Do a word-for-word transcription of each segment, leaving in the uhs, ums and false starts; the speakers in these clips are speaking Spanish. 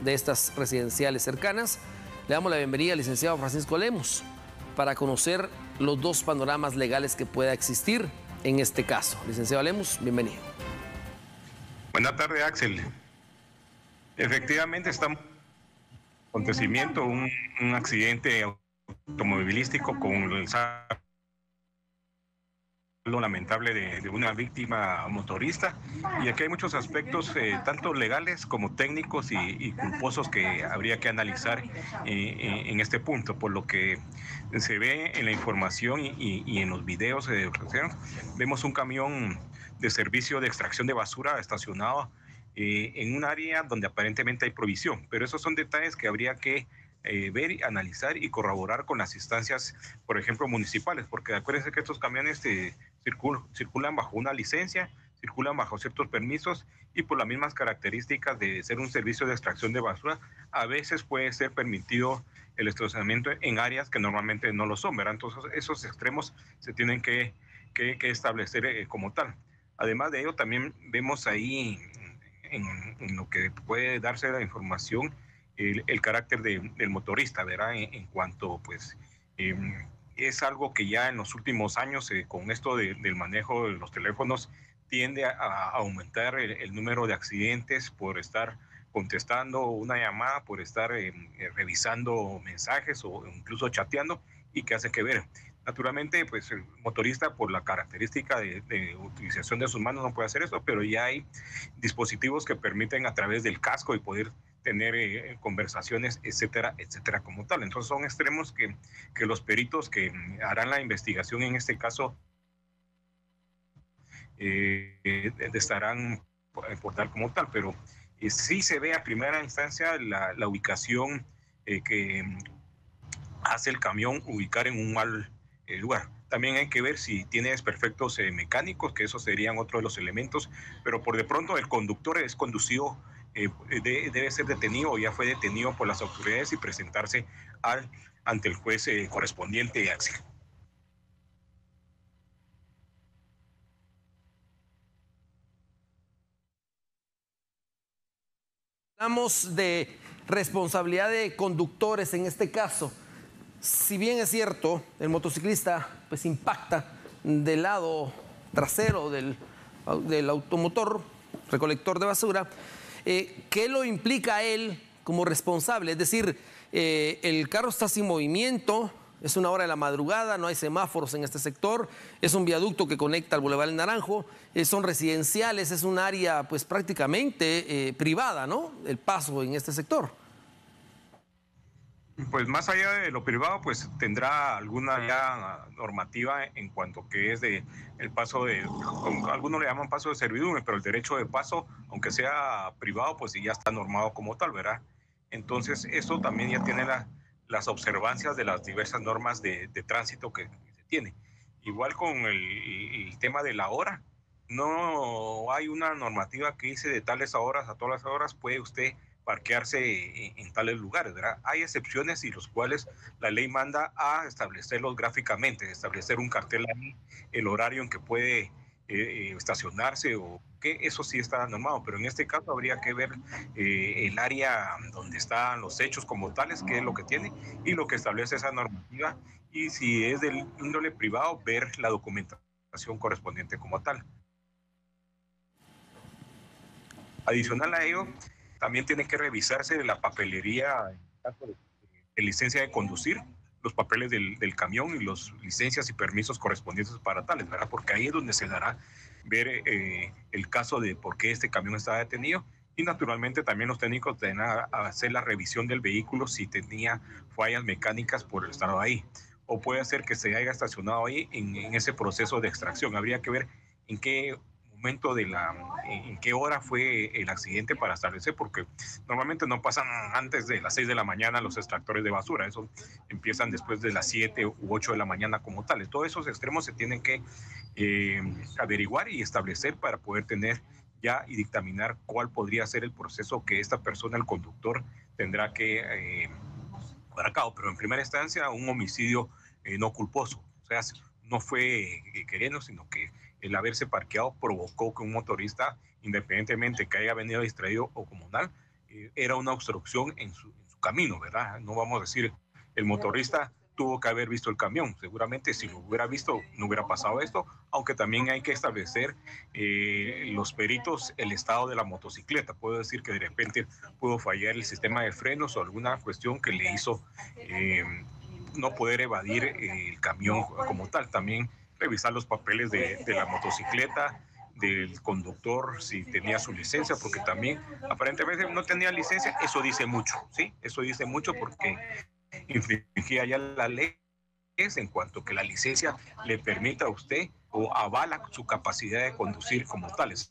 de estas residenciales cercanas. Le damos la bienvenida al licenciado Francisco Lemos para conocer los dos panoramas legales que pueda existir en este caso. Licenciado Lemos, bienvenido. Buenas tardes, Axel. Efectivamente, estamos en acontecimiento, un, un accidente automovilístico con el saldo lamentable de, de una víctima motorista, y aquí hay muchos aspectos eh, tanto legales como técnicos y, y culposos que habría que analizar eh, en este punto. Por lo que se ve en la información y, y, y en los videos de vemos un camión de servicio de extracción de basura estacionado eh, en un área donde aparentemente hay provisión, pero esos son detalles que habría que Eh, ver, analizar y corroborar con las instancias, por ejemplo, municipales, porque acuérdense que estos camiones eh, circul circulan bajo una licencia, circulan bajo ciertos permisos, y por las mismas características de ser un servicio de extracción de basura, a veces puede ser permitido el estacionamiento en áreas que normalmente no lo son, ¿verdad? Entonces esos extremos se tienen que, que, que establecer eh, como tal. Además de ello, también vemos ahí en, en lo que puede darse la información, El, el carácter de, del motorista, ¿verdad? En, en cuanto, pues, eh, es algo que ya en los últimos años, eh, con esto de, del manejo de los teléfonos, tiende a, a aumentar el, el número de accidentes por estar contestando una llamada, por estar eh, revisando mensajes o incluso chateando, y que hace que ver. Naturalmente, pues el motorista, por la característica de, de utilización de sus manos, no puede hacer eso, pero ya hay dispositivos que permiten a través del casco y poder tener eh, conversaciones, etcétera, etcétera, como tal. Entonces son extremos que, que los peritos que harán la investigación en este caso eh, eh, estarán por tal como tal, pero eh, sí se ve a primera instancia la, la ubicación eh, que hace el camión ubicar en un mal eh, lugar. También hay que ver si tiene desperfectos eh, mecánicos, que esos serían otro de los elementos, pero por de pronto el conductor es conducido, eh, de, debe ser detenido o ya fue detenido por las autoridades y presentarse al, ante el juez eh, correspondiente, Axel. Hablamos de responsabilidad de conductores en este caso. Si bien es cierto, el motociclista pues impacta del lado trasero del, del automotor, recolector de basura, eh, ¿qué lo implica a él como responsable? Es decir, eh, el carro está sin movimiento, es una hora de la madrugada, no hay semáforos en este sector, es un viaducto que conecta al Boulevard El Naranjo, eh, son residenciales, es un área pues prácticamente eh, privada, ¿no? El paso en este sector. Pues más allá de lo privado, pues tendrá alguna ya normativa en cuanto que es de el paso de, algunos le llaman paso de servidumbre, pero el derecho de paso, aunque sea privado, pues ya está normado como tal, ¿verdad? Entonces, eso también ya tiene la, las observancias de las diversas normas de, de tránsito que, que se tiene. Igual con el, el tema de la hora, no hay una normativa que dice de tales horas a todas las horas puede usted parquearse en, en tales lugares, ¿verdad? Hay excepciones y los cuales la ley manda a establecerlos gráficamente, establecer un cartel ahí, el horario en que puede eh, estacionarse o que eso sí está normado, pero en este caso habría que ver eh, el área donde están los hechos como tales, qué es lo que tiene y lo que establece esa normativa, y si es del índole privado, ver la documentación correspondiente como tal. Adicional a ello, también tiene que revisarse la papelería en caso de, de licencia de conducir, los papeles del, del camión y las licencias y permisos correspondientes para tales, ¿verdad? Porque ahí es donde se dará ver eh, el caso de por qué este camión está detenido, y naturalmente también los técnicos tendrán a hacer la revisión del vehículo si tenía fallas mecánicas por el estado ahí, o puede ser que se haya estacionado ahí en, en ese proceso de extracción. Habría que ver en qué momento de la, en qué hora fue el accidente para establecer, porque normalmente no pasan antes de las seis de la mañana los extractores de basura, eso empiezan después de las siete u ocho de la mañana como tales. Todos esos extremos se tienen que eh, averiguar y establecer para poder tener ya y dictaminar cuál podría ser el proceso que esta persona, el conductor, tendrá que eh, llevar a cabo. Pero en primera instancia, un homicidio eh, no culposo, o sea, no fue eh, queriendo, sino que el haberse parqueado provocó que un motorista, independientemente que haya venido distraído o comunal, eh, era una obstrucción en su, en su camino, ¿verdad? No vamos a decir el motorista tuvo que haber visto el camión. Seguramente si lo hubiera visto no hubiera pasado esto, aunque también hay que establecer eh, los peritos el estado de la motocicleta. Puedo decir que de repente pudo fallar el sistema de frenos o alguna cuestión que le hizo eh, no poder evadir el camión como tal. También revisar los papeles de, de la motocicleta, del conductor, si tenía su licencia, porque también aparentemente no tenía licencia. Eso dice mucho, ¿sí? Eso dice mucho porque infringía ya la ley en cuanto que la licencia le permita a usted o avala su capacidad de conducir como tales.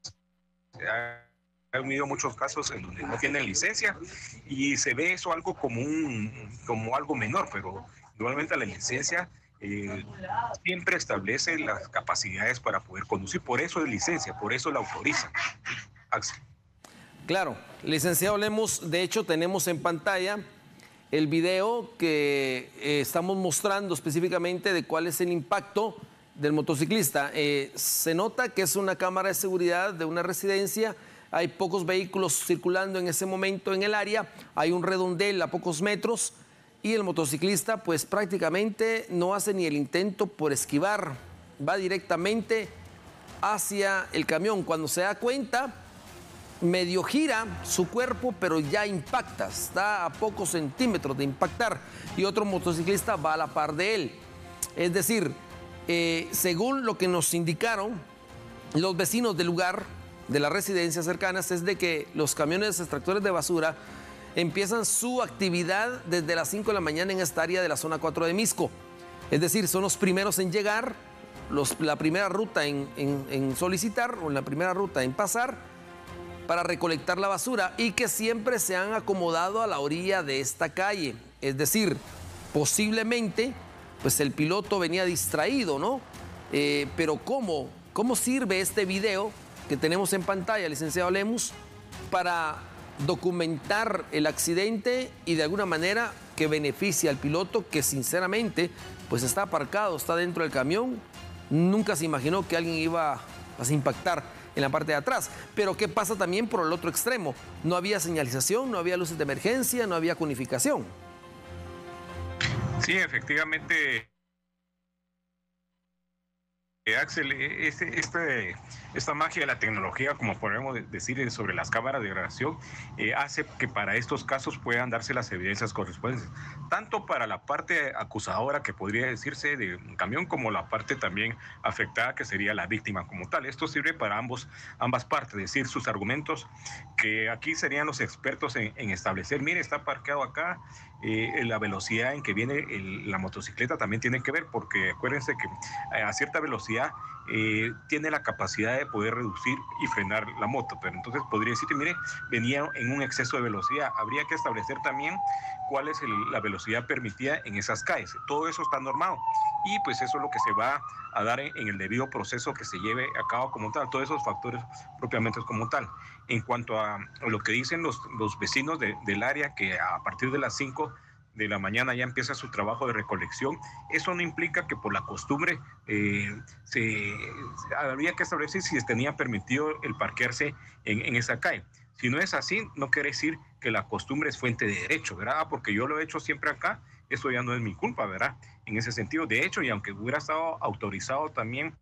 Ha habido muchos casos en donde no tienen licencia y se ve eso algo como, un, como algo menor, pero igualmente la licencia eh, siempre establece las capacidades para poder conducir. Por eso es licencia, por eso la autoriza. Axel. Claro, licenciado Lemus, de hecho tenemos en pantalla el video que eh, estamos mostrando específicamente de cuál es el impacto del motociclista. Eh, se nota que es una cámara de seguridad de una residencia, hay pocos vehículos circulando en ese momento en el área, hay un redondel a pocos metros y el motociclista pues prácticamente no hace ni el intento por esquivar, va directamente hacia el camión. Cuando se da cuenta, medio gira su cuerpo, pero ya impacta, está a pocos centímetros de impactar y otro motociclista va a la par de él. Es decir, eh, según lo que nos indicaron los vecinos del lugar, de las residencias cercanas, es de que los camiones extractores de basura empiezan su actividad desde las cinco de la mañana en esta área de la zona cuatro de Misco. Es decir, son los primeros en llegar, los, la primera ruta en, en, en solicitar o la primera ruta en pasar para recolectar la basura y que siempre se han acomodado a la orilla de esta calle. Es decir, posiblemente pues el piloto venía distraído, ¿no? Eh, pero ¿cómo? ¿Cómo sirve este video que tenemos en pantalla, licenciado Lemus, para documentar el accidente y de alguna manera que beneficie al piloto que sinceramente pues está aparcado, está dentro del camión, nunca se imaginó que alguien iba a impactar en la parte de atrás? Pero ¿qué pasa también por el otro extremo? No había señalización, no había luces de emergencia, no había conificación. Sí, efectivamente, Axel, este, este, esta magia de la tecnología, como podemos decir sobre las cámaras de grabación, eh, hace que para estos casos puedan darse las evidencias correspondientes, tanto para la parte acusadora, que podría decirse de un camión, como la parte también afectada, que sería la víctima como tal. Esto sirve para ambos, ambas partes, decir sus argumentos, que aquí serían los expertos en, en establecer, mire, está parqueado acá, eh, la velocidad en que viene el, la motocicleta también tiene que ver, porque acuérdense que a cierta velocidad Eh, tiene la capacidad de poder reducir y frenar la moto, pero entonces podría decirte, mire, venía en un exceso de velocidad. Habría que establecer también cuál es el, la velocidad permitida en esas calles. Todo eso está normado y pues eso es lo que se va a dar en, en el debido proceso que se lleve a cabo como tal, todos esos factores propiamente como tal. En cuanto a, a lo que dicen los, los vecinos de, del área, que a partir de las cinco de la mañana ya empieza su trabajo de recolección, eso no implica que por la costumbre eh, se, se habría que establecer si se tenía permitido el parquearse en, en esa calle. Si no es así, no quiere decir que la costumbre es fuente de derecho, ¿verdad? Porque yo lo he hecho siempre acá, eso ya no es mi culpa, ¿verdad? En ese sentido, de hecho, y aunque hubiera estado autorizado también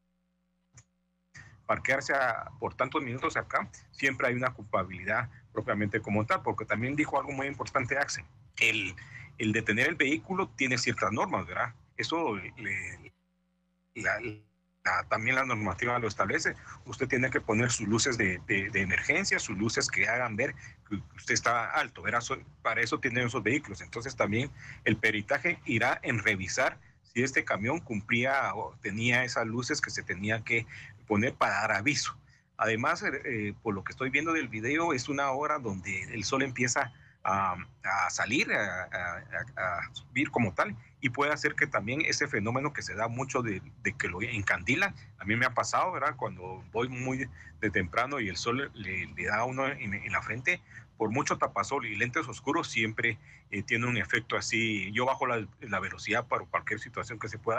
parquearse a, por tantos minutos acá, siempre hay una culpabilidad propiamente como tal, porque también dijo algo muy importante Axel, el, el detener el vehículo tiene ciertas normas, ¿verdad? Eso le, la, la, también la normativa lo establece. Usted tiene que poner sus luces de, de, de emergencia, sus luces que hagan ver que usted está alto, ¿verdad? Para eso tienen esos vehículos. Entonces también el peritaje irá en revisar si este camión cumplía o tenía esas luces que se tenían que poner para dar aviso. Además, eh, por lo que estoy viendo del video, es una hora donde el sol empieza a, a salir, a, a, a subir como tal, y puede hacer que también ese fenómeno que se da mucho de, de que lo encandila, a mí me ha pasado, ¿verdad? Cuando voy muy de temprano y el sol le, le da a uno en, en la frente, por mucho tapasol y lentes oscuros, siempre eh, tiene un efecto así. Yo bajo la, la velocidad para cualquier situación que se pueda dar.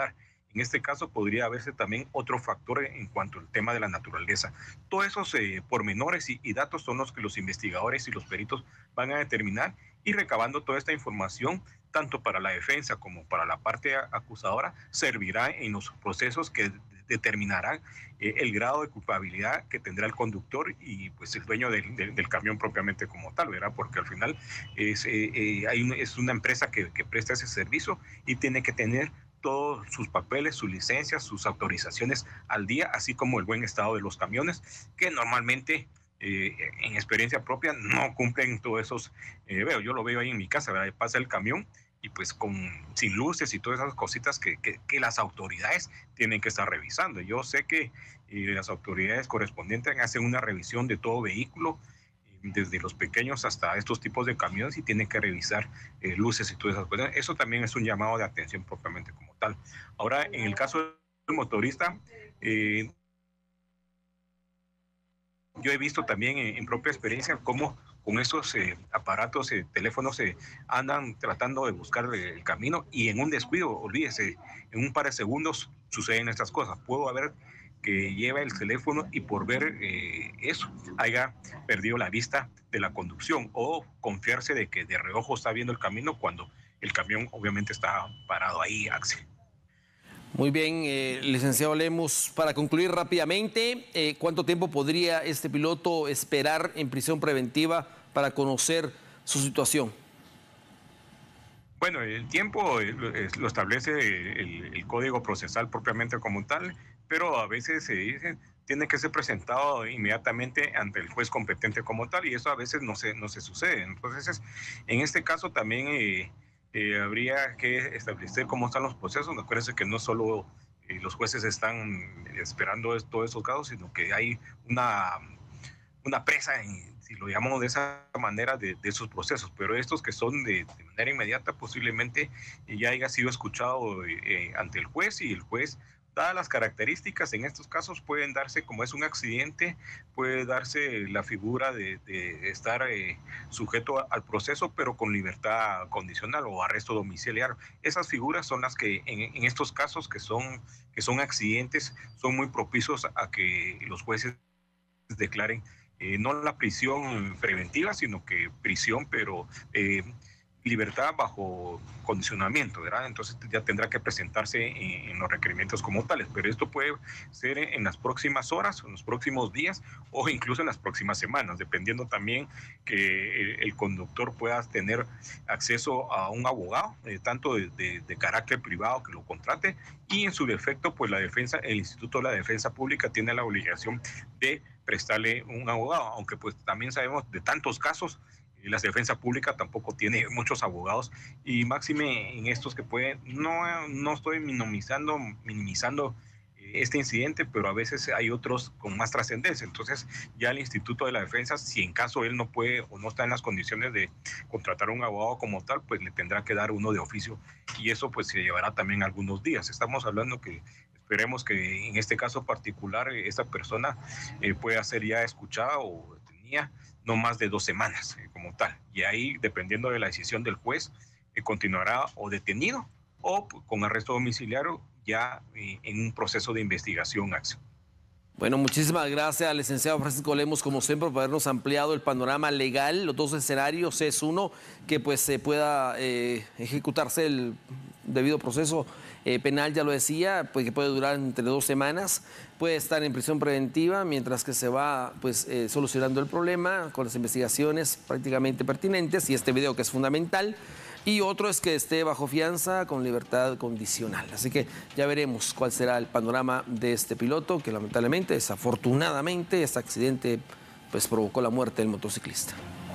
En este caso podría haberse también otro factor en cuanto al tema de la naturaleza. Todos esos eh, pormenores y, y datos son los que los investigadores y los peritos van a determinar, y recabando toda esta información, tanto para la defensa como para la parte acusadora, servirá en los procesos que determinarán eh, el grado de culpabilidad que tendrá el conductor y pues el dueño del, del, del camión propiamente como tal, ¿verdad? Porque al final es, eh, eh, hay un, es una empresa que, que presta ese servicio y tiene que tener todos sus papeles, sus licencias, sus autorizaciones al día, así como el buen estado de los camiones, que normalmente eh, en experiencia propia no cumplen todos esos, eh, veo, yo lo veo ahí en mi casa, ¿verdad? Pasa el camión y pues con, sin luces y todas esas cositas que, que, que las autoridades tienen que estar revisando. Yo sé que eh, las autoridades correspondientes hacen una revisión de todo vehículo, desde los pequeños hasta estos tipos de camiones, y tienen que revisar eh, luces y todas esas cosas. Eso también es un llamado de atención propiamente como tal. Ahora, en el caso del motorista, eh, yo he visto también en, en propia experiencia cómo con esos eh, aparatos, eh, teléfonos, eh, andan tratando de buscar el camino y en un descuido, olvídese, en un par de segundos suceden estas cosas. Puedo haber que lleva el teléfono y por ver eh, eso haya perdido la vista de la conducción, o confiarse de que de reojo está viendo el camino cuando el camión obviamente está parado ahí, Axel. Muy bien, eh, licenciado Lemus, para concluir rápidamente, eh, ¿cuánto tiempo podría este piloto esperar en prisión preventiva para conocer su situación? Bueno, el tiempo lo establece el, el Código Procesal propiamente como tal, pero a veces se dice tiene que ser presentado inmediatamente ante el juez competente como tal, y eso a veces no se, no se sucede. Entonces, en este caso también eh, eh, habría que establecer cómo están los procesos. Acuérdense que no solo eh, los jueces están esperando todos esos casos, sino que hay una, una presa en, si lo llamamos de esa manera, de, de esos procesos, pero estos que son de, de manera inmediata posiblemente ya haya sido escuchado eh, ante el juez, y el juez, dadas las características en estos casos, pueden darse, como es un accidente, puede darse la figura de, de estar eh, sujeto a, al proceso, pero con libertad condicional o arresto domiciliario. Esas figuras son las que en, en estos casos que son, que son accidentes, son muy propicios a que los jueces declaren Eh, no la prisión preventiva, sino que prisión, pero eh, libertad bajo condicionamiento, ¿verdad? Entonces ya tendrá que presentarse en, en los requerimientos como tales, pero esto puede ser en las próximas horas, en los próximos días, o incluso en las próximas semanas, dependiendo también que el, el conductor pueda tener acceso a un abogado, eh, tanto de, de, de carácter privado que lo contrate, y en su defecto, pues la defensa, el Instituto de la Defensa Pública tiene la obligación de prestarle un abogado, aunque pues también sabemos de tantos casos, eh, la defensa pública tampoco tiene muchos abogados, y máxime en estos que pueden, no, no estoy minimizando, minimizando eh, este incidente, pero a veces hay otros con más trascendencia. Entonces ya el Instituto de la Defensa, si en caso él no puede o no está en las condiciones de contratar un abogado como tal, pues le tendrá que dar uno de oficio, y eso pues se llevará también algunos días. Estamos hablando que esperemos que en este caso particular esta persona eh, pueda ser ya escuchada o tenía no más de dos semanas eh, como tal. Y ahí, dependiendo de la decisión del juez, eh, continuará o detenido o con arresto domiciliario ya eh, en un proceso de investigación, Axel. Bueno, muchísimas gracias al licenciado Francisco Lemus, como siempre, por habernos ampliado el panorama legal. Los dos escenarios es uno, que pues se pueda eh, ejecutarse el debido proceso eh, penal, ya lo decía, pues que puede durar entre dos semanas, puede estar en prisión preventiva mientras que se va pues eh, solucionando el problema con las investigaciones prácticamente pertinentes y este video que es fundamental. Y otro es que esté bajo fianza con libertad condicional. Así que ya veremos cuál será el panorama de este piloto que lamentablemente, desafortunadamente, este accidente pues provocó la muerte del motociclista.